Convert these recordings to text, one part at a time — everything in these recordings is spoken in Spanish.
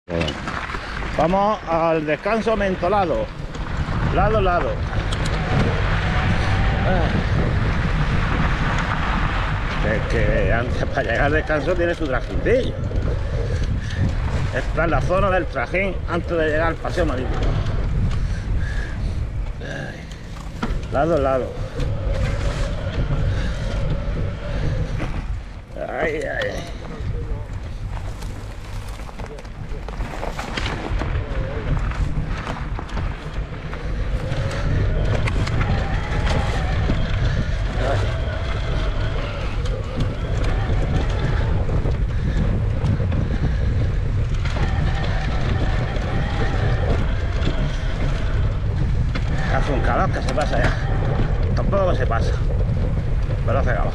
Bien. Vamos al descanso mentolado. Lado. Es que antes, para llegar al descanso, tiene su trajincillo. Esta es la zona del trajín antes de llegar al paseo marítimo. Lado. Ay. Hace un calor que se pasa ya. Tampoco se pasa, pero hace calor.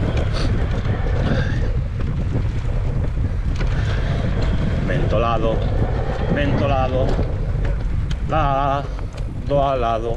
Mentolado, lado a lado.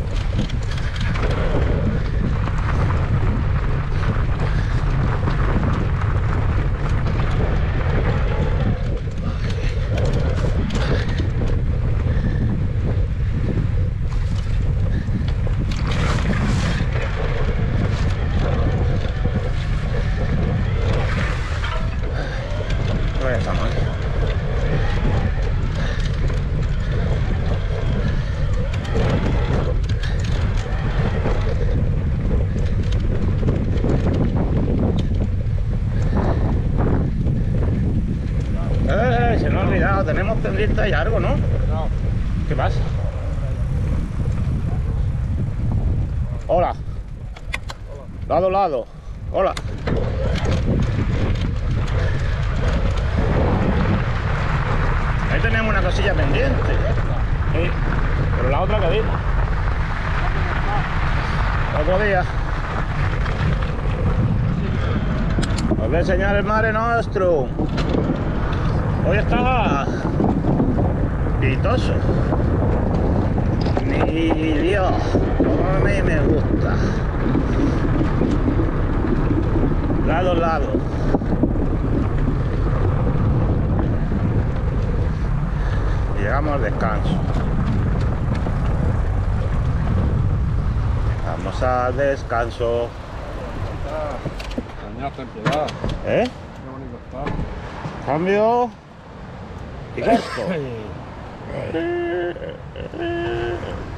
Ya estamos aquí. Se nos ha olvidado, tenemos pendiente ahí algo, ¿no? No. ¿Qué pasa? Hola. Lado. Hola. Ahí tenemos una cosilla pendiente. Sí, pero la otra que vimos. Otro día. Os voy a enseñar el Mare Nostrum. Hoy estaba pitoso. Ni Dios, como a mí me gusta. Lado. Llegamos al descanso. Vamos al descanso. Cañazo en piedad. ¿Eh? Qué bonito está. Cambio y corto.